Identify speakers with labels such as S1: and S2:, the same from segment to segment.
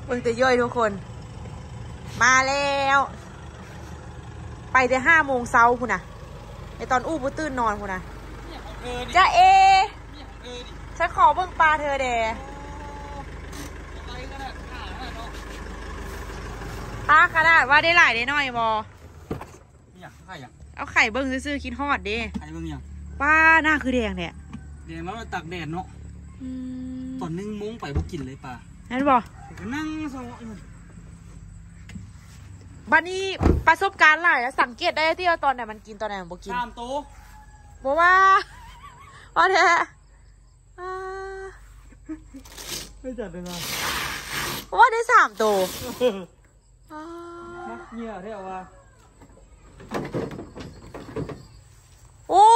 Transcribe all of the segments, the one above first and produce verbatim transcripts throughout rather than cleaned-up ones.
S1: เบิ่งแต่ย่อยทุกคนมาแล้วไปแต่ห้าโมงเช้าคุณน่ะในตอนอู้บุตื่นนอนคุณน่ะจ้าเอฉันขอเบิ่งปลาเธอเดปลาขนาดว่าได้หลายได้น้อยบอเอาไข่เบิ้งซื้อๆคิดฮอดเด้
S2: ไข่เบิ้งยัง
S1: ปลาหน้าคือแดงเนี่ย
S2: แดงแล้วเราตักแดดเนาะตอนนึ่งมุ้งไปบุกินเลยปลา
S1: นั่นบอ
S2: นั่งสอง
S1: บัดนี้ประสบการณ์หลายแล้วสังเกตได้ที่ว่าตอนไหนมันกินตอนไหนมันบ่กิน
S2: สามตัว
S1: บอกว่าว่าแท้
S2: ไม่จัดเลยนะ
S1: ว่าได้สามตัว
S2: นักเงี้ยเท่าว่า
S1: โอ้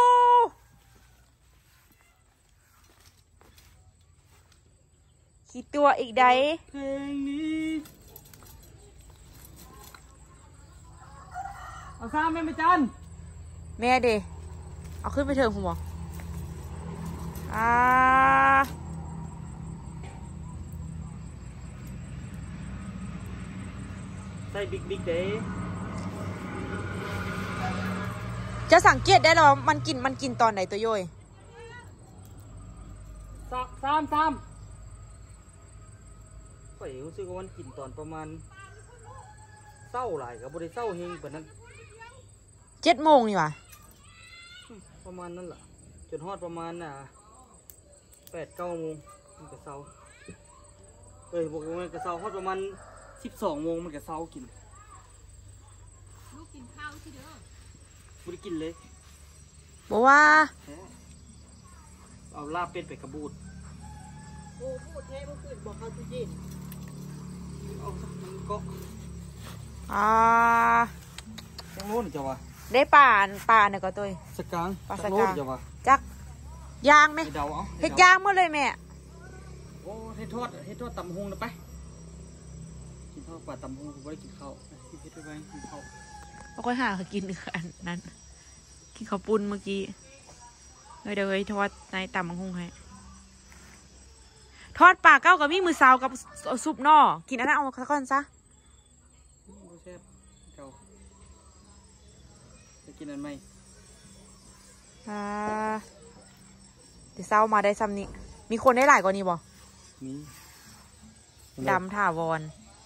S1: กี่ตัวอีกได้
S2: เพลงนี้เอาซ้ำแม่ไม่จัน
S1: แม่เดเอาขึ้นไปเถอะคุณหมออ่า
S2: ใส่บิ๊กบิ๊กเด้
S1: จะสังเกตได้หรอมันกินมันกินตอนไหนตัวย่อย
S2: ซ้ำซ้ำซ้ำข่อยรู้สึกว่ามันกินตอนประมาณเศร้าหลายกับบริเศร้าเฮงกว่านั้น
S1: เจ็ดโมงนี่วะ
S2: ประมาณนั้นแหละจนฮอดประมาณน่ะแปดเก้าโมงมันกระเซาเอ้ยบอกว่ามันกระเซาฮอดประมาณสิบสองโมงมันกระเซากิน
S3: ลูกกินข้าวที่เด้อ
S2: ไม่ได้กินเลย
S1: บอกว่า
S2: เอาลาบเป็ดไปกระบูด
S3: โอ้พูดแท้เมื่อคืนบอกเขาตู้เย็น
S2: เอามันก็
S1: อ่า
S2: จังโน่นจะวะ
S1: ได้ป่าป่าเนี่ยก็ตัว
S2: สกาง
S1: ปลาสกาง
S2: จะวะ
S1: จักยางไหมเห็ดยางเมื่อเลยแม่
S2: โอ้เห็ดทอดเห็ดทอดตำหงนะไปกินข้าวปลาตำหงไม่ได้กินข้าวกินเห็ดไปกินข้าว
S1: เราค่อยหาเขากินอันนั้นกินข้าวปุ้นเมื่อกี้เดี๋ยวไปทอดในตำมังคุงให้ทอดปลาเก้ากับมีมือซาวกับซุปนอกินอันนั้นเอาสักก้อนซะ
S2: แซ่บเก่าจะกินอันไหม
S1: อ่าเดี๋ยวเศร้ามาได้ซ้ำนี้มีคนได้หลายกว่านี้บ่
S2: มี
S1: ดำถาวร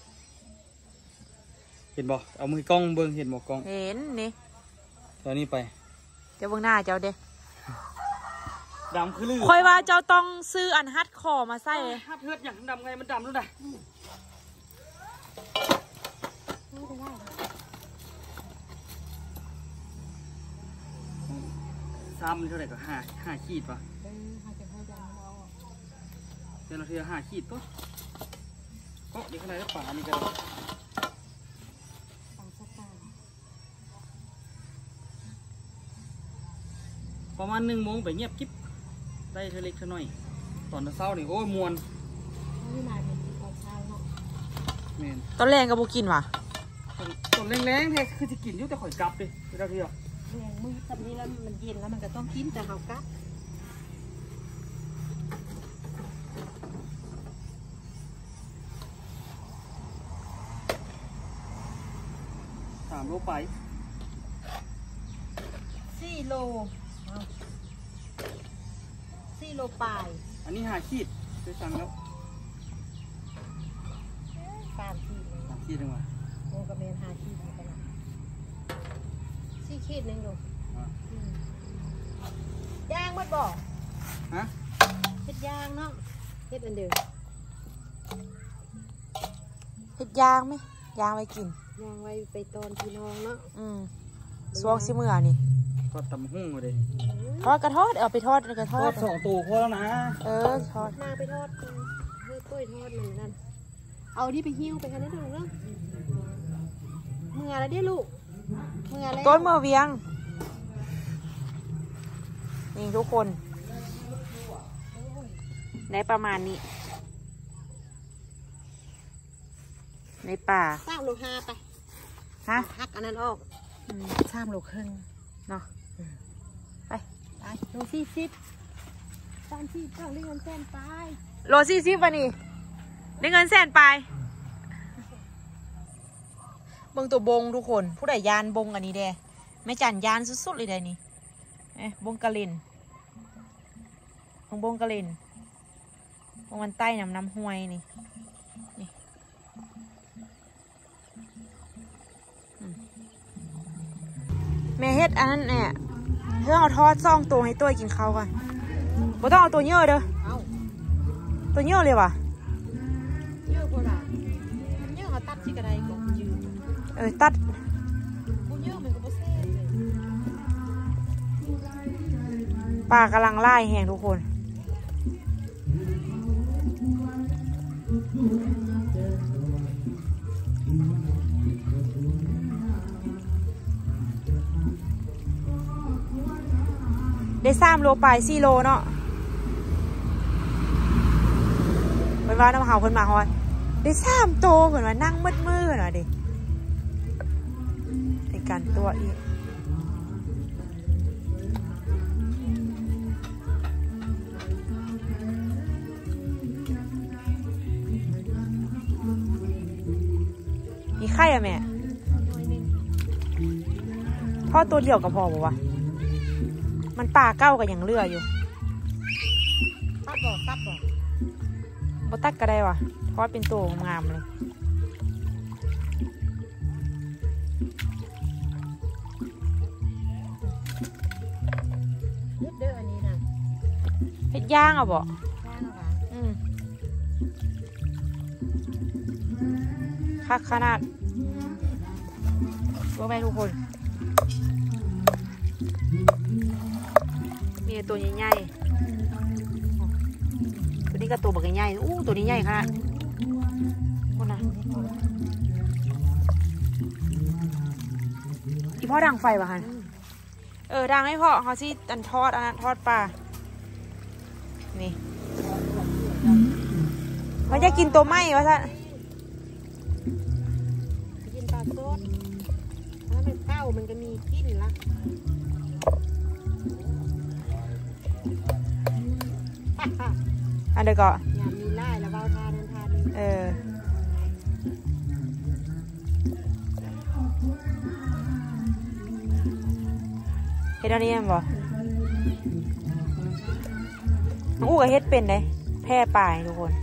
S2: เห็นบ่เอามือกล้องเบิ้งเห็นบ่กล้อง
S1: เห็นนี่
S2: ตอนนี้ไป
S1: เจ้าเบิ้งหน้าเจ้าเด้
S2: ดำคือลือ
S1: คอยว่าเจ้าต้องซื้ออันฮัดคอมาใส่
S2: ฮัดเฮือดอย่างดำไงมันดำรู้ได้ซ้ำมันเท่าไหร่ก็ห้าห้าขีดป่ะเดี๋ยวเราเทียห้าขีดปุ๊บก็เดี๋ยวข้างในก็ป่านี่กันประมาณหนึ่งโมงไปเงียบกิ๊บได้เท่าเล็กเท่าน้อยตอนเช้านี่โอ้ยมวน
S1: ตอนแรงกับบุกินว่ะ
S2: ตอนแรงๆแท้คือจะกินยุ่งแต่ข่อยกลับดิเดี๋ยวเราเทีย
S3: แรงมือทำนี้แล้วมันเย็นแล้วมันก็ต้องกินแต่เขากัด
S2: สามโลไป
S3: สี่โลสี่โลปลาย
S2: อันนี้หาขีดไปสั่งแล้ว
S3: สามขีด
S2: สามขีดเองวะ
S3: โอ้กระเบนหาขีดไปละสี่ขีดนึงดูย่างมัดบ่
S2: ฮะ
S3: เฮ็ดย่างเนาะเฮ็ดอันเดียว
S1: เฮ็ดยางไหมยางไว้กิน
S3: ยางไว้ไปตอนพี่น้องเนาะ
S1: อืมสวงซิมือนี่
S2: ทอดตำหุ่งเลย
S1: ทอดกระทอดเอาไปทอดกระทอด
S2: สองตัวพอแล้วนะ
S1: เออทอด
S3: นางไปทอดเพื่อกล้วยทอดเหมือนกันเอาที่ไปหิ้วไปกันได้ถูกเนาะมืออะไรได้ลูกมืออะไร
S1: ต้นมือเวียงนี่ทุกคนในประมาณนี้ในป่า
S3: สามโลห้าไป
S1: ฮะ
S3: หักอันนั้นออกสามโลครึ่ง
S1: เนาะไป
S3: ไปโลสี่สิบสามสิบเก้าเรียนเส้นไป
S1: โลสี่สิบวันนี้ได้เงินแสนไปเบิ่งตัวบงทุกคนผู้ใดยานบงอันนี้แดไม่จันยานสุดๆเลยแดนี่เอ๊ะบงกะลินบงบงกะลินบงมันใต้น้ำน้ำห้วยนี่นี่แม่เฮ็ดอันนั้นเนี่ยเพื่อเอาทอดซ่องตัวให้ตัวกินข้าวก่อนบ่ต้องเอาตัวเยอะเด้อตัวเยอะเลยวะ
S3: เยอะกว่าละเยอะเขาตัดที่กระไดก่อนยืน
S1: เออตัด
S3: บุญเยอะมันก็บ่แซ่บเลย
S1: ปลากำลังไล่แหงทุกคนได้สามโลไปสี่โลเนาะไปว่าน้ำเห่าคนมาฮอยได้สามโตเหมือนว่านั่งมืดมืดหน่อยดิในการตัวอีกมีไข่อะแม่พ่อตัวเดียวกับพ่อบอกว่ามันป่าเก้ากับยังเลืออยู่
S3: ตัดบ่ตัดบ่
S1: บ่ตัดก็ได้วะเพราะเป็นตัวงามเลย
S3: เลือดเด้ออันนี้นะ
S1: เฮ็ดย่างอ่ะบ่
S3: ย่างอ่ะ
S1: อืมคักขนาดรู้ไหมทุกคนมีตัวใหญ่ๆตัวนี้ก็ตัวบักใหญ่ๆอู้ตัวนี้ใหญ่ขนาดคนนะอีพ่อดังไฟป่ะฮันเออดังให้พ่อเขาสิอันทอดอันนั้นทอดปลานี่มันจะกินตัวไหมวะท่าน
S3: กินปลาสดถ้ามันเก้ามันก็มีกินละ
S1: อันเดียวก็
S3: อย่ามีไล่แล้วเบาทานทาน
S1: เออเฮ็ดอันนี้มั้งบ่น้องอู้กับเฮ็ดเป็นเลยแพร่ป่ายทุกคน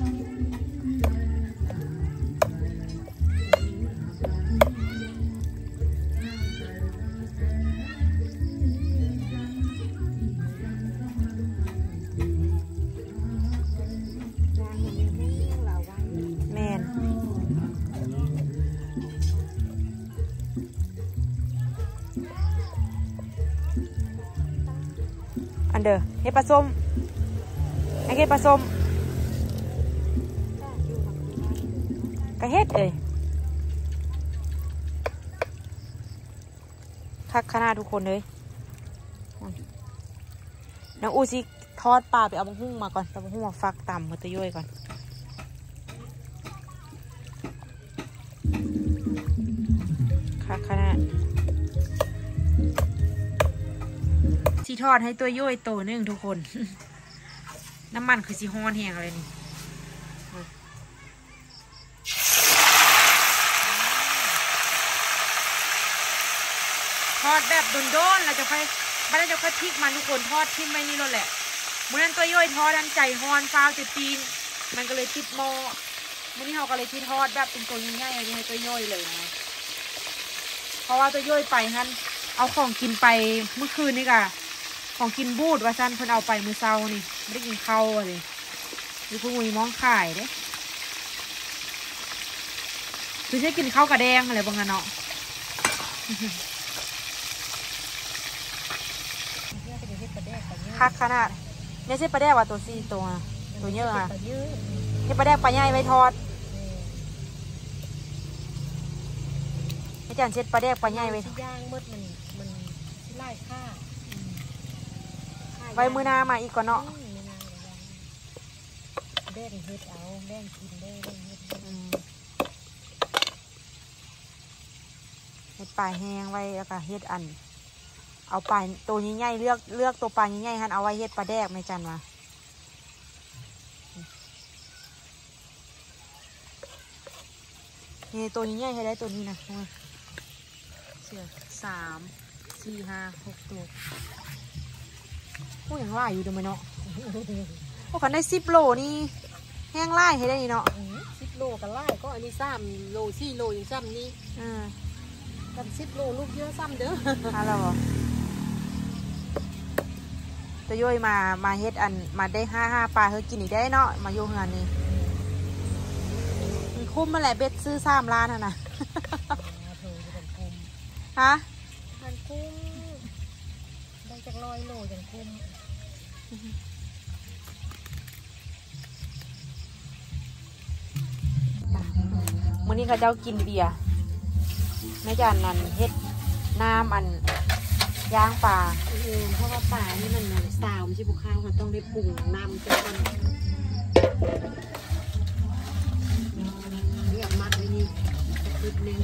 S1: อันเดอร์เฮ็ดปลาส้มไอ้เฮ็ดปลาส้มกระเฮ็ดเอ้ยคักขนาดทุกคนเลยน้องอูซิทอดปลาไปเอาบังหุ่งมาก่อนเอาบังหุ่งมาฟักต่ำมาตะย่อยก่อนคักขนาดที่ทอดให้ตัวย่อยโตนึงทุกคน น้ำมันคือสีฮ้อนแห้งอะไรนี่ทอดแบบโดนๆเราจะค่อยไม่ได้จะค่อยพลิกมันทุกคนทอดทิ้งไว้นี่แล้วแหละเมื่อนั้นตัวย่อยทอดดันใจฮ้อนฟ้าวจะปีนมันก็เลยติดหม้อเมื่อนี้เราก็เลยที่ทอดแบบเป็นตัวง่ายๆให้ตัวย่อยเลยนะเพราะว่าตัวย่อยไปฮั่นเอาของกินไปเมื่อคืนนี่กะของกินบูดว่าซันเพิ่นเอาไปมื้อเช้านี่ไม่ได้กินข้าวเลยมีพวกมีมองขายเด้คือใช้กินข้าวกระแดงอะไรบางอย่างเนาะคักขนาดเนี่ยใช่ปลาแดกว่าตัวสี่ตัวตัวเยอะอ่ะนี่ปลาแดกปลาใหญ่ไว้ทอดอาจารย์เช็ดปลาแดกปลาใหญ่ไว้
S3: ย่างมืดมันมันไล่ฆ่า
S1: ไว้มือนามาอีกก่อนเนาะ
S3: แบ่งเฮ็ดเอาแบ่งกินได้เฮ็ด
S1: เฮ็ดปลาแห้งไว้แล้วก็เฮ็ดอันเอาปลาตัวใหญ่ๆเลือกเลือกตัวปลาใหญ่ๆฮันเอาไว้เฮ็ดปลาแดกไม่จันวะนี่ตัวนี้ใหญ่ให้ได้ตัวนี้นะเสือสามสี่ห้าหกตัวโอ้ยังไล่อยู่เดี๋ยวมันเนาะโอ้ขันได้สิบโลนี่แห้งไล่ให้ได้นี่เนาะ
S3: สิบโลกันไล่ก็อันนี้ซ้ำโลสี่โลอย่างซ้ำนี่
S1: อ่า
S3: กันสิบโลลูกเยอะซ้ำเด้อ
S1: อะไรวะจะย่อยมามาเฮ็ดอันมาได้ห้าห้าปลาเธอกินอีกได้เนาะมาโยงงานนี้มันคุ้มมาแหละเบ็ดซื้อสามล้านอ่ะนะฮะ
S3: มันคุ้มได้จากร้อยโลจังคุ้ม
S1: มื้อนี้เขาเจ้ากินเบียร์แม่จานนั่นเฮ็ดน้ำอันย่างปลา
S3: เออเพราะว่าป่านี่มันเหมือนสาวไม่ใช่บุข้าวมันต้องได้ปรุงน้ำจะมันเรียกมัดไว้นี่นิดนึง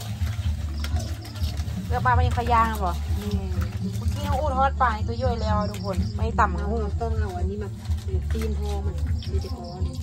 S1: เลือกปลาไม่ยังขย่างบ่
S3: นี่
S1: เมื่อกี้เขาอู้ทอดปลาตัวย่อยแล้วทุกคนไม่ต่ำ
S3: เรา
S1: หู
S3: ต้องเอาอันนี้มาตีนพอมันดีจะพอนี่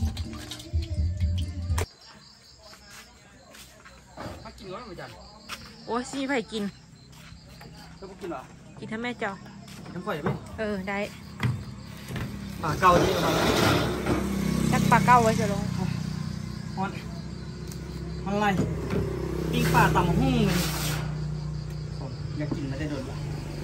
S2: มากินร้อนเหมือนกัน
S1: โอ้ยซีไผ่กิน
S2: แล้วพวกกินเหรอ
S1: กินถ้าแม่เจ้า
S2: กินน้ำข่อยไหม
S1: เออได้
S2: ปลาเก่าที่เรา
S1: จักปลาเก้าไว้จะลง
S2: ฮอนฮอนอะไรปิ้งปลาตำหุ้งเลยอยากกินไม่ได้โดนละ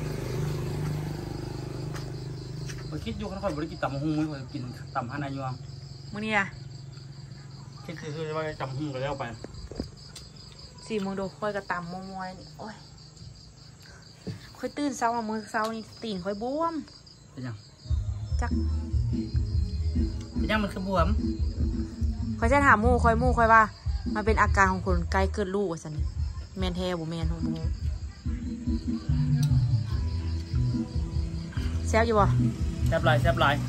S2: ผมคิดอยู่ข้างข่อยบริกินตำหุ้งไม่ค่อยกินตำฮานายวง
S1: มื้อนี้อะ
S2: คิดคือว่าตำหุ้งก็แล้วไป
S1: สี่โมงโดค่อยกระตำมวยๆนี่โอ้ยค่อยตื่นเช้ามามื้อเช้านี่ตีนค่อยบวม
S2: เป็นยัง
S1: จัก
S2: เป็นยังมันคือบวม
S1: ค่อยจะถามหมู่ค่อยหมู่ค่อยว่ามันเป็นอาการของคนใกล้เกิดลูกว่าซั่นแม่นแท้บ่แม่นของบ่แซ่บอยู่บ่
S2: แซ่บลายแซ่บลาย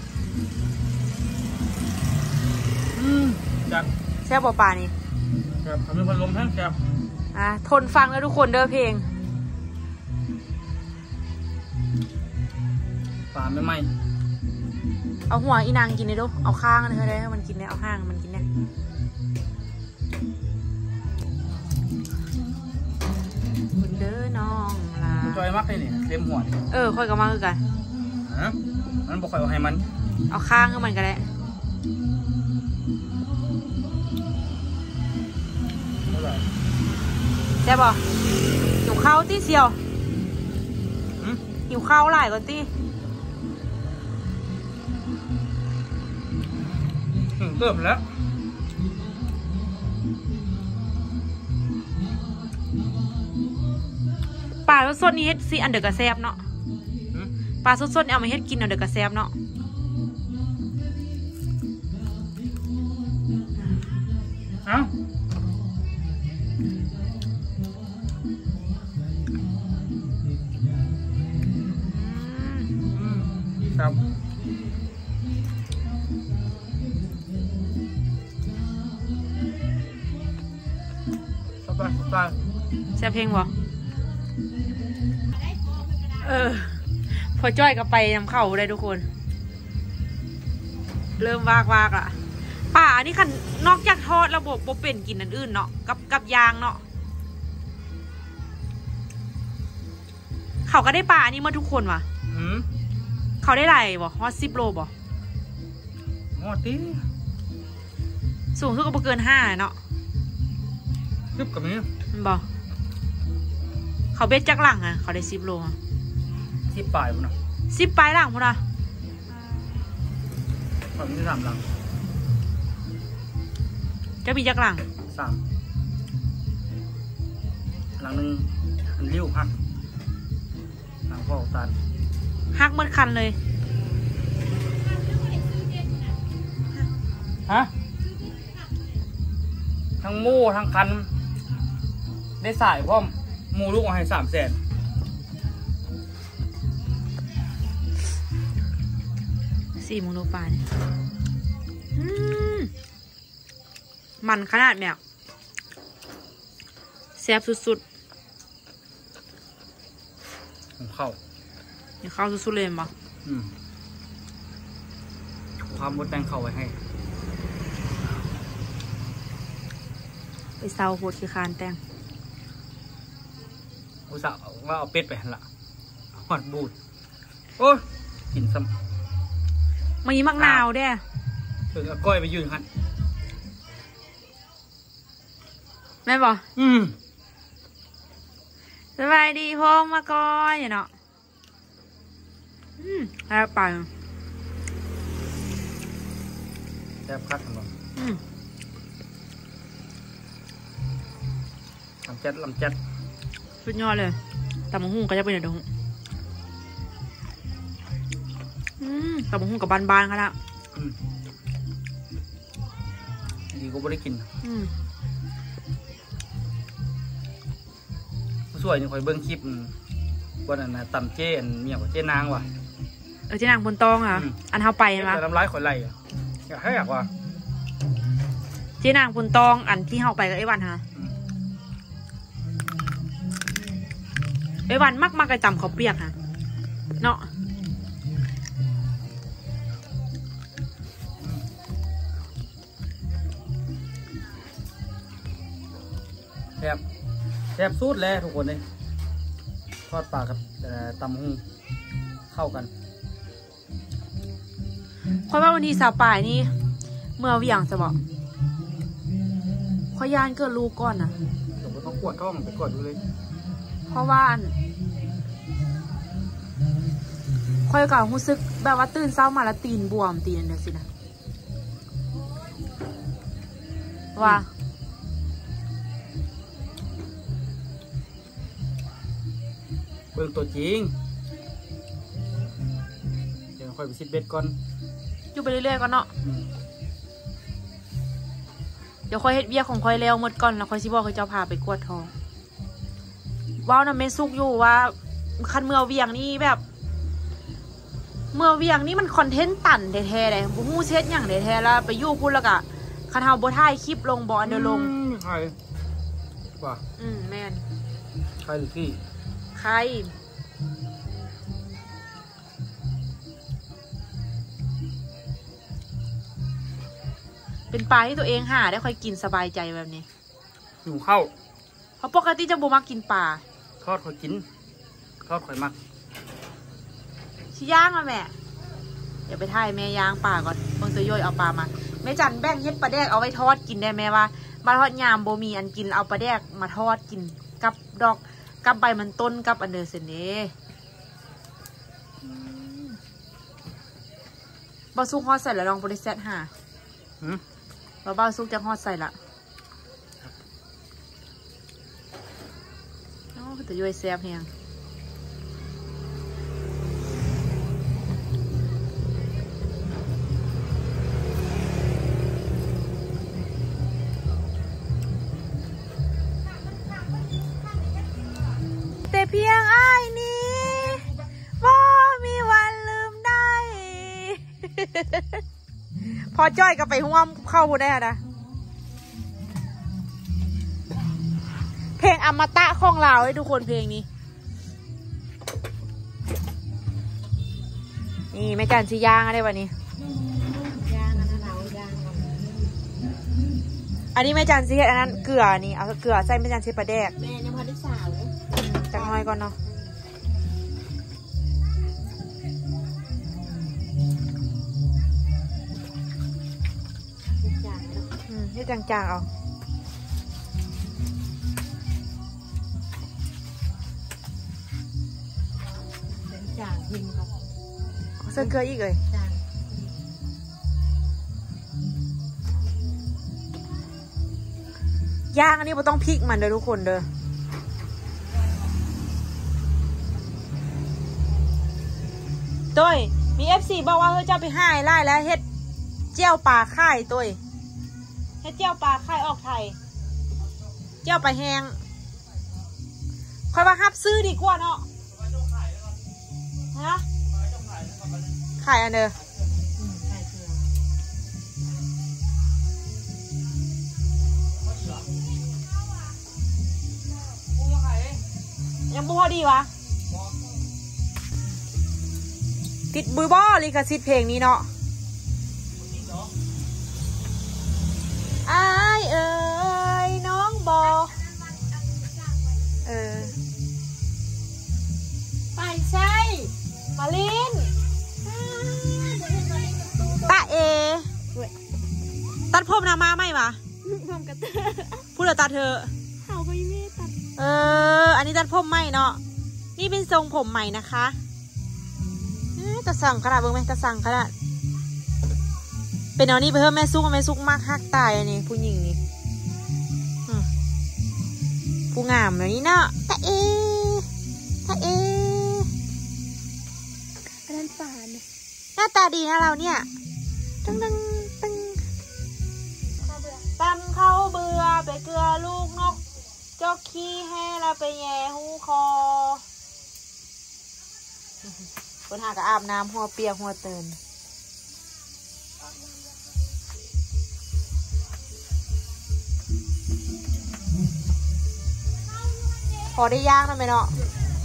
S2: อืมจัด
S1: แซ่บบ่ปลานี่
S2: แซ่บทำให้พัดลมแห้งแซ่บ
S1: อ่ะทนฟังแล้วทุกคนเด้อเพลง
S2: ปลาไม่ไหม
S1: เอาหัวอีนางกินได้ดูเอาข้างเลยได้ให้มันกินได้เอาห้างมันกินได้คุณเด้อน้องลา
S2: มันจอยมากเลยนี่เต็มหัวนี่
S1: เออค่อยกับมาคือกัน
S2: ฮะมันบอกคอยเอาให้มัน
S1: เอาข้างให้มันก็ได้
S2: เท่าไหร่
S1: ได้บ่หิวข้าวตี้เซียว
S2: หืม
S1: หิวข้าวหลายก่อนตี้
S2: อืมเติมแล้ว
S1: ปลาสดๆนี่เฮ็ดซีอันเดอร์กระแซบเนาะ
S2: หืม
S1: ปลาสดๆนี่เอามาเฮ็ดกินอันเดอร์กระแซบเนาะ
S2: เอ้า
S1: อืม
S2: อืมครับสบายสบาย
S1: แซ่บเพลงบ่เออพอจ้อยก็ไปนำเข้าได้ทุกคน เริ่มวากวากอ่ะป่านี่คันนอกจากทอดระบบบ่เป็นกินอันอื่นเนาะกับกับยางเนาะเขาก็ได้ป่านี่มาทุกคนว่ะ
S2: หืม
S1: เขาได้ไรบ่ฮอตสิบโลบ่
S2: หมดดิ
S1: สูงสุดก็บ่เกินห้าเนาะ
S2: รึบกับนี้
S1: มันบ่เขาเบ็ดจักหลังอ่ะเขาได้สิบโลอ่ะ
S2: ที่ปลายมันนะ
S1: สิบปลายหลังพุ่นอ่ะ
S2: ฝั่งนี้สามหลัง
S1: จะมีจักหลัง
S2: สามหลังหนึ่งอันริ้วหักหลังพ่อตาล
S1: ฮักหมดคันเลย
S2: ฮะทั้งหมู่ทั้งคัน ได้สายพร้อมหมู่ลูกเอาให้สามแสน
S1: สี่โมงโลปลายเนี่ยอืมมันขนาดแบบแซ่บสุด
S2: ของเข้า
S1: ๆอย่าเข้าสุดๆเลยมั้ง
S2: อืมความบดแตงเข้าไว้ให้ แต่
S1: เซาโหดขี้คานแตง
S2: อุตส่าห์ว่าเอาเป็ดไปหันละหอดบูดโอ้ยกินซ้ำ
S1: มีมักนาวเด้
S2: ถึงเอาก้อยไปยืนหัน
S1: แม่นบ่
S2: อืม
S1: สบายดีพงมาก่อนอย่าเนาะอืมแล้วไป
S2: แซ่บคักทั้งหมด
S1: อืม
S2: ลำจัดลำจัด
S1: สุดยอดเลยตำบักหุ่งก็จะเป็นอย่างเดิมอืมตำบักหุ่งกับบานๆกันละ
S2: อืมดีก็ไม่ได้กิน
S1: อืม
S2: สวยนี่คอยเบิ้งคลิปวันนั้นนะตำเจ้อันเมียกับเจ้นางว่ะ
S1: เออเจ๊นางบนตองอ่ะ
S2: อืม
S1: อันเท้าไปเห็นปะ
S2: แต่น้ำลายข่อยไหลอ่ะอยากให้อยากว่า
S1: เจ๊นางบนตองอันที่เฮาไปกับไอ้วันฮะ
S2: อืม
S1: ไอ้วันมักมากกระจำเขาวเปียกฮะเนาะ
S2: แซ่บแซ่บสุดแล้วทุกคนเลยทอดปลากับเอ่อตำหูเข้ากัน
S1: เพราะว่าวันที่สาวป่ายนี่เมื่อเวียงจะบอกขอยานเกิดลูกก่อนอ่ะ
S2: เดี๋ยวก็ต้องกวดท้องไปกวดดูเลย
S1: เพราะว่าอันคอยก็รู้สึกแบบว่าตื่นเช้ามาแล้วตีนบวมตีนอันเดียวสินะว่า
S2: เบิ่งตัวจริงเดี๋ยวค่อยไปซิดเบ็ดก่อน
S1: อยู่ไปเรื่อยๆก่อนเนาะ
S2: อืม
S1: เดี๋ยวคอยเฮ็ดเบี้ยของคอยแล้วหมดก่อนแล้วคอยสิบอกเขาเจ้าพาไปกวดทองว้าวนะเมซุกอยู่ว่าคันเมื่อเวียงนี่แบบ เมื่อเวียงนี่มันคอนเทนต์ตันแท้ๆเลยบุมูเช็ดอย่างแท้ๆแล้วไปอยู่พูดแล้วก็คันเฮาบ่ถ่ายคลิปลงบ่อันเดียวลง
S2: อืมใครว่า
S1: อืมแม่น
S2: ใครหรือพี่
S1: ใครเป็นปลาที่ตัวเองหาได้ค่อยกินสบายใจแบบนี้
S2: หิวข้าว
S1: เพราะปกติจะบ่มักกินปลา
S2: ทอดค่อยกินทอดค่อยมัก
S1: ชิย่างมาแม่เดี๋ยวไปถ่ายแม่ย่างปลาก่อนเบิ่งตัวย่อยเอาปลามาแม่จันแบ่งเฮ็ดปลาแดกเอาไว้ทอดกินได้แม่ว่ามาทอดยามโบมีอันกินเอาปลาแดกมาทอดกินกับดอกกับใบมันต้นกับอันเดอร์เซนเน่บาซุกฮอดใส่แล้วลองบริเซตหา
S2: หืม
S1: บาบ้าซุกจะฮอดใส่ละโอ้แต่ย่อยแซ่บเฮียงแต่เพียงอ้ายนี้ว่ามีวันลืมได้ พอจ้อยก็ไปห่วมเข้าได้นะ เพลงอมตะของเราให้ทุกคนเพลงนี้ นี่แม่จันชิย่างอะไรวะนี่
S3: ย่างอันนั้นเอาย่างก่อน
S1: อันนี้แม่จันชิเฮ็ดอันนั้นเกลือนี่เอาเกลือใส่แม่จันชิปลาแดก
S3: แม่ยังพอได้สาวเลย
S1: จักหน่อยก่อนเนาะ
S3: จางแล้ว
S1: อืมให้จางๆเอา
S3: เป็นจางพิมพ์ก่อน
S1: เอาใส่เกลืออีกเลย
S3: จาง
S1: ย่างอันนี้เราต้องพริกมันเด้อทุกคนเด้อต้ยมีเอฟซีบอกว่าเฮ้ยเจ้าไปห้ายไล่แล้วเฮ็ดเจียวปลาค่ายต้ยเฮ็ดเจียวปลาค่ายออกไทย เจียวปลาแห้งคอยว่าฮับซื้อดีกว่าเนาะฮะขายอันเด้อ
S3: อืมใส่เกลือ
S1: ยังบ่พอดีวะติดบุยบอลิขสิทธิ์เพลงนี้เนาะอ้ายเอ๋ยน้องพมนะมาไหมวะ
S3: พร้อมกัน
S1: พูดเลยตัดเธอ
S3: เขาไปไม่ตัด
S1: เอออันนี้ตัดผมใหม่เนาะนี่เป็นทรงผมใหม่นะคะจะสั่งขนาดเบิ้งไหมจะสั่งขนาดเป็นเอานี่ไปเพิ่มแม่ซุกแม่ซุกมากฮักตายอันนี้ผู้หญิงนี่ผู้งามแบบนี้เนาะตาเอตาเอ
S3: อันนั้นฝาเนี่ย
S1: หน้าตาดีนะเราเนี่ยตึงตึงตึงตำเข้าเบื่อไปเกลือลูกนกจอกขี้ให้เราไปแย่หูคอคนหากอาบน้ำหัวเปียกหัวเตือนพอได้ย่างนะไหมเนาะ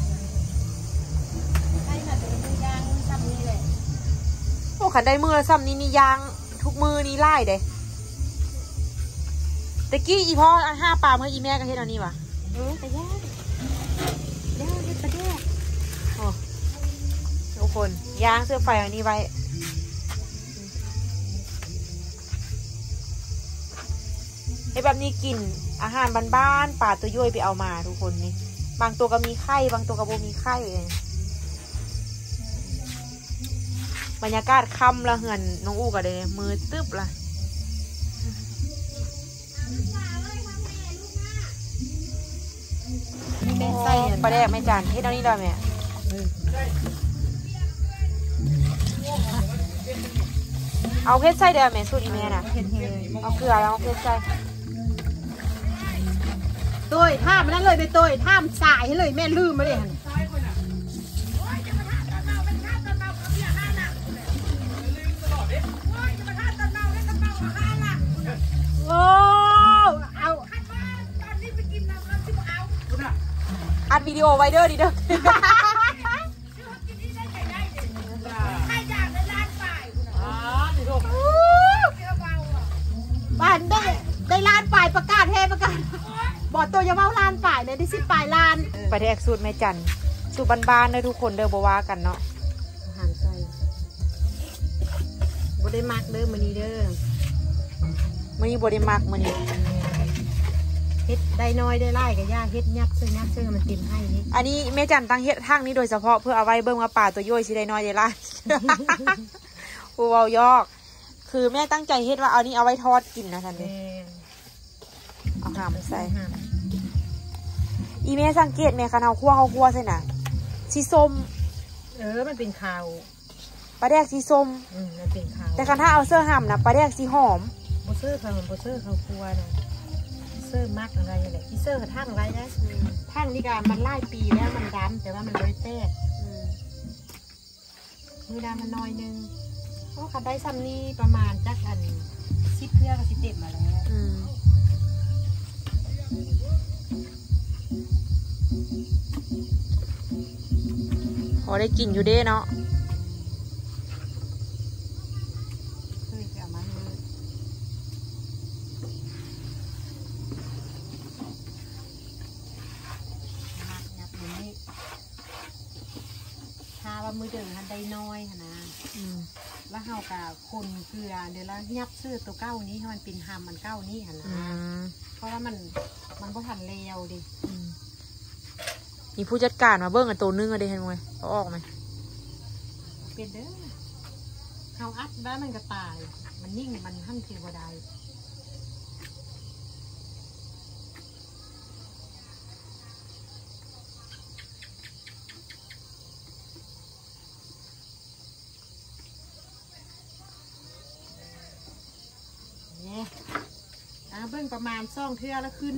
S3: ใช่ค่ะเป็นมือย่างซ้ำนี่เลย
S1: โอ้ขันได้มือละซ้ำนี่นี่ย่างทุกมือนี่ไล่เด้ตะกี้อีพ่อห้าปลาเมื่ออีแม่ก็เฮ็ดเอานี่วะ
S3: เออแต่ย่างย่างเป็นประเดี๋ยว
S1: โอ้ทุกคนย่างเสื้อไฟอันนี้ไว้ไอ้แบบนี้กินอาหารบ้านๆป่าตัวย่อยไปเอามาทุกคนนี่บางตัวก็มีไข่บางตัวก็บ่มีไข่เลยบรรยากาศค่ำละเหือนน้องอู้กันเลยมือตึ๊บละแม่ใส่ปลาแดกแม่จานเฮ็ดเอานี่ได้ไหมเอาเพชรใส่เด้อแม่สูตรอีแม่น่ะเอาเกลือแล้วเอาเพชรใส่
S3: ตัวท่ามันนั่นเลยไปตัวท่ามสายให้เลยแม่ลืมมาเลยฮะโอ้เอา
S1: อัดวิดีโอไว้เด้อดิเด้อ
S3: บ้านได้ได้ล้านฝ่ายประกาศเทประกาศบอกตัวอย่าเมาล้านฝ่ายเลยได้สิบฝ่ายล้าน
S1: ปลาแดกสูตรแม่จันสูตรบ้านๆเด้อทุกคนเด้อบ่ว่ากันเนาะ
S3: อาหารใส่บ่ได้มักเด้อมื้อนี้เด้อ
S1: มื้อนี้บ่ได้มักมื้อนี้
S3: เฮ็ดได้น้อยได้ไล่ก็ย่าเฮ็ดยักษ์ซื้อยักษ์ซื้อมันเต็มให้นี่
S1: อันนี้แม่จันตั้งเฮ็ดทางนี้โดยเฉพาะเพื่อเอาไว้เบิ่งว่าปลาตัวย่อยสิได้น้อยได้หลาย ผู้เว้ายอกคือแม่ตั้งใจเฮ็ดว่าเอานี้เอาไว้ทอดกินนะท่านเด้อเอาหามใส่อีแม่สังเกตแม่คันเอาคั่วเขาคั่วใส่น่ะสีส้ม
S3: เออมันเป็นข่าว
S1: ปลาแดกสีส้ม
S3: อืมมันเป็นข่าว
S1: แต่คันถ้าเอาเสื้อห่ำนะปลาแดกสีหอม
S3: โบเซอร์เขาโบเซอร์เขาครัวนะเซอร์มักอะไรอะไรอีเซอร์กับทั้งอะไรนะทั้งนี่ก็มันไล่ปีแล้วมันดำแต่ว่ามันเลยแตกมือดำมันน้อยนึงเพราะเขาได้ซ้ำนี่ประมาณจักอันสิบเพื่อกับสิบเจ็ดมาแล้ว
S1: อืมพอได้กินอยู่เด้เนาะ
S3: เคยจะเอามาเลยงับอย่างนี้ทาว่ามือเดินหันได้น้อยนะ
S1: อืม
S3: แล้วเฮากับคนเกลือเดี๋ยวเรายับซื้อตัวเก้านี้ให้มันเป็นหามมันเก้านี้หัน
S1: อื
S3: นะ
S1: ม
S3: เพราะว่ามันมันก็ทันเลวดิ
S1: อืมมีผู้จัดการมาเบิ้งกันตัวนึงอะเด้เห็นไหมเขาออกไหม
S3: เป็นเด้อเฮาอัดแล้วมันก็ตาย มันนิ่งมันหั่นเทวดาเนี่ยอ่าเบิ้งประมาณซ่องเทือแล้วขึ้น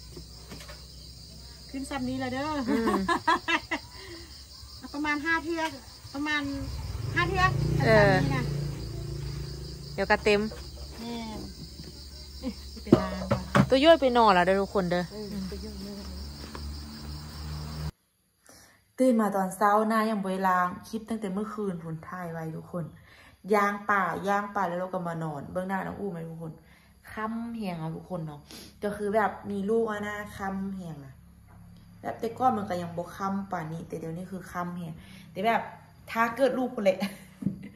S3: ขึ้นซ้ำนี้แล้วเด้ออ
S1: ม
S3: ประมาณห้าเทือกประมาณห้าเทือก
S1: เออ
S3: ซ้ำนี้นะ
S1: เดี๋ยวกระเต็ม
S3: แม่นเอ๊ะสิเป็นลางว่ะ
S1: ตัวย่อยไปนอนแล้วเด้อทุกคนเด้อ
S3: เออไปยุ่งเรื่อง
S1: ตื่นมาตอนเช้าหน้ายังบริลางคลิปตั้งแต่เมื่อคืนผลถ่ายไว้ทุกคนย่างป่าย่างป่าแล้วเราก็มานอนเบื้องหน้าน้องอู้ไหมทุกคนค่ำแหงอ่ะทุกคนเนาะก็คือแบบมีลูกอ่ะนะค่ำแหงอ่ะแบบแต่ก้อนมันก็ยังบกค่ำป่านนี้แต่เดี๋ยวนี้คือค่ำแหงแต่แบบถ้าเกิดลูกคนเละ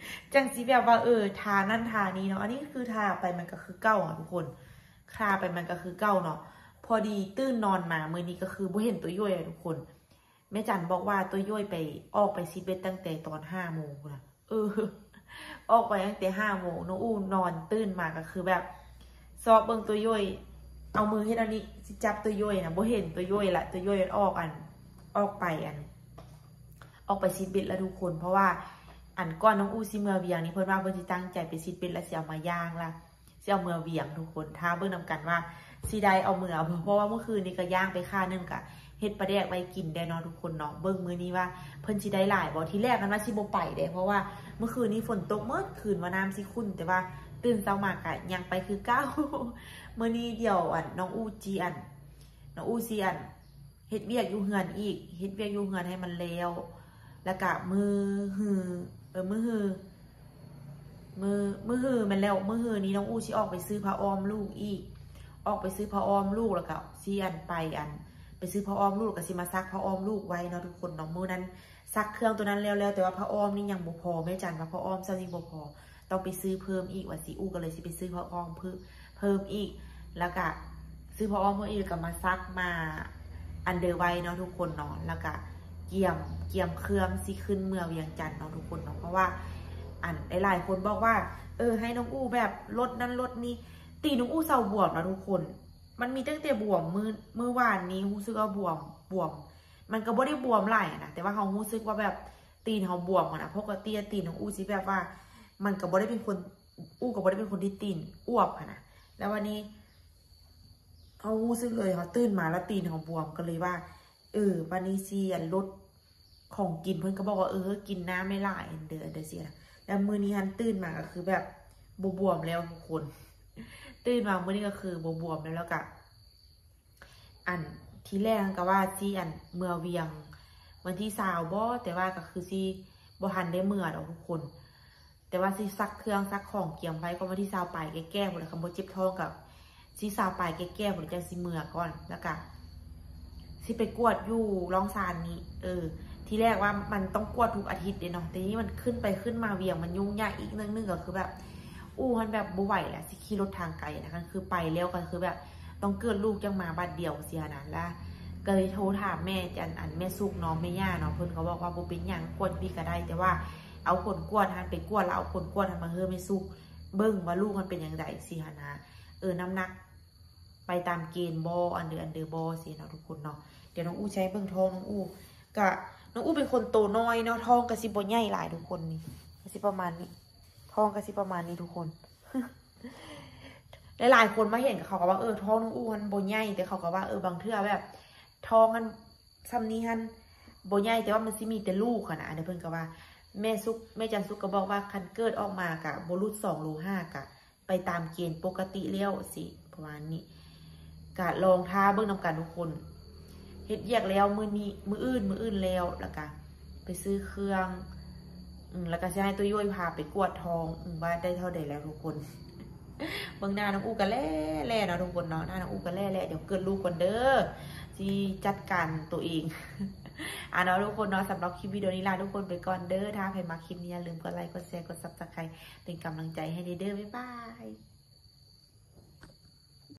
S1: จังสีแบบว่าเออทานั่นทานี้เนาะอันนี้คือทาไปมันก็คือเก้าอ่ะทุกคนทาไปมันก็คือเก้าเนาะพอดีตื่นนอนมาเมื่อนี้ก็คือบ่เห็นตัวย่อยอะทุกคนแม่จันบอกว่าตัวย่อยไปออกไปซีเบตตั้งแต่ตอนห้าโมงนะเออออกไปตั้งแต่ห้าโมงน้องอู้นอนตื่นมาก็คือแบบซอบเบิ่งตัวย่อยเอามือให้อันนี้จับตัวย่อยนะบ่เห็นตัวย่อยละตัวย่อยออกอันออกไปอันออกไปซีเบตแล้วทุกคนเพราะว่าอันก้อนน้องอู้ซีเมือเวียงนี่เพิ่นว่าเพิ่นสิตั้งใจไปซีเบตแล้วสิเอามาย่างละสิเอาเมือเวียงทุกคนถ้าเบิ่งนำกันว่าสิได้เอามือเอาเพราะว่าเมื่อคืนนี้ก็ย่างไปค่านึงกะเฮ็ดปลาแดกไว้กินได้เนาะทุกคนเนาะเบิ่งมื้อนี้ว่าเพิ่นสิได้หลายบ่ที่แรกกันว่าสิบ่ไปเด้เพราะว่าเมื่อคืนนี้ฝนตกเมื่อคืนว่าน้ำสิขุ่นแต่ว่าตื่นเช้ามากะยังไปคือเก้ามื้อนี้เดี๋ยวอันน้องอู้จีอันน้องอู้ซีอันเฮ็ดเวียกอยู่เฮือนอีกเฮ็ดเวียกอยู่เฮือนให้มันแล้วแล้วก็มือหือเออมือหือมือมือหือมันแล้วมือหือนี้น้องอู้สิออกไปซื้อผ้าอ้อมลูกอีกออกไปซื้อผ้าอ้อมลูกแล้วก็ซีอันไปอันไปซื้อผ้าอ้อมลูกกับซิมาซักผ้าอ้อมลูกไว้เนาะทุกคนเนาะมื้อนั้นซักเครื่องตัวนั้นแล้วๆแต่ว่าผ้าอ้อมนี่ยังบ่พอแม่จันว่าผ้าอ้อมซ้ำนี่บ่พอต้องไปซื้อเพิ่มอีกว่าสิอู้ก็เลยสิไปซื้อผ้าอ้อมเพิ่มเพิ่มอีกแล้วก็ซื้อผ้าอ้อมเพิ่มอีกก็มาซักมาอันเดอร์ไว้เนาะทุกคนเนาะแล้วก็เกี่ยมเกี่ยมเครื่องสิขึ้นเมืองเวียงจันทน์เนาะทุกคนเนาะเพราะว่าอันหลายๆคนบอกว่าเออให้น้องอู้แบบลดนั้นลดนี้ตีน้องอู้เศร้าบวมนะทุกคนมันมีตั้งแต่บวมมือมือวานนี้รู้สึกว่าบวมบวมมันก็บ่ได้บวมหลายนะแต่ว่าเขารู้สึกว่าแบบตีนเขาบวมนะปกติตีนของอู้สิแบบว่ามันก็บ่ได้เป็นคนอู้ก็บ่ได้เป็นคนที่ตีนอ้วกนะแล้ววันนี้เขารู้สึกเลยเขาตื่นมาแล้วตีนเขาบวมก็เลยว่าเออวันนี้ซีอันลดของกินเพื่อนก็บอกว่าเออกินน้ำไม่หลายเดือดเดือดเสียแล้วมื้อนี้ฮันตื่นมาก็คือแบบบวมแล้วทุกคนตื่นมาเมื่อนี้ก็คือบวมแล้วแล้วก็อันที่แรกก็ว่าซีอันเมื่อเวียงวันที่สาวบ่แต่ว่าก็คือซีบ่ทันได้เมื่อดอกทุกคนแต่ว่าซีซักเครื่องซักของเกี่ยมไว้ก็วันที่สาวปลายแก้ๆหมดเลยคำว่าเจ็บท้องกับซีสาวปลายแก้ๆหมดจะซีเมื่อก่อนแล้วก็ซีไปกวดอยู่ร่องซานนี้เออที่แรกว่ามันต้องกวดทุกอาทิตย์เนาะแต่นี้มันขึ้นไปขึ้นมาเวียงมันยุ่งยากอีกนึงนึงก็คือแบบอู้มันแบบบ่ไหวแหละสิขี่รถทางไกลนะคะคือไปแล้วกันคือแบบต้องเกิดลูกจังมาบัดเดียวเสียนั้นละก็เลยโทรถามแม่จันอันแม่ซุกน้องแม่ย่าเนาะเพิ่นเขาบอกว่าบ่เป็นหยังกวดพี่ก็ได้แต่ว่าเอาผลกวดทันไปกวดแล้วเอาผลกวดทันมาเฮ้อแม่ซุกเบิ่งว่าลูกมันเป็นอย่างไรสิฮะนะเออน้ำหนักไปตามเกณฑ์บ่อันเดอร์อันเดอร์บ่สิเนาะทุกคนเนาะเดี๋ยวน้องอู้ใช้เบิ่งท้องน้องอู้ก็น้องอู้เป็นคนโตน้อยเนาะท้องก็สิบ่ใหญ่หลายทุกคนนี่ก็สิประมาณนี้ท้องก็สิประมาณนี้ทุกคนหลายๆคนมาเห็นกับเขาก็ว่าเออท้องน้องอู้มันโบใหญ่แต่เขาก็ว่าเออบางเทื่อแบบท้องมันซ้ำนี้ฮันโบใหญ่แต่ว่ามันสิมีแต่ลูกค่ะนะเดี๋ยวเพิ่นก็ว่าแม่ซุกแม่จันซุกก็บอกว่าคันเกิดออกมากะโบรุษสองโลห้ากะไปตามเกณฑ์ปกติเลี้ยวสิประมาณนี้กะลองท้าเบิ่งนำกันทุกคนเฮ็ดแยกแล้วมือนี้มืออื่นมืออื่นแล้วแล้วก็ไปซื้อเครื่องอืมแล้วก็จะให้ตัวย่อยพาไปกวดทองอืมว่าได้เท่าใดแล้วทุกคนเบิ่งหน้าน้องอูกันแล่แล่เนาะทุกคนเนาะหน้าน้องอูกันแล่แล่เดี๋ยวเกิดลูกก่อนเด้อที่จัดการตัวเองอ่ะเนาะทุกคนเนาะสำหรับคลิปวิดีโอนี้ลาทุกคนไปก่อนเด้อถ้าใครมาคลิปนี้อย่าลืมกดไลค์กดแชร์กดซับสไครป์เป็นกำลังใจให้เด้อ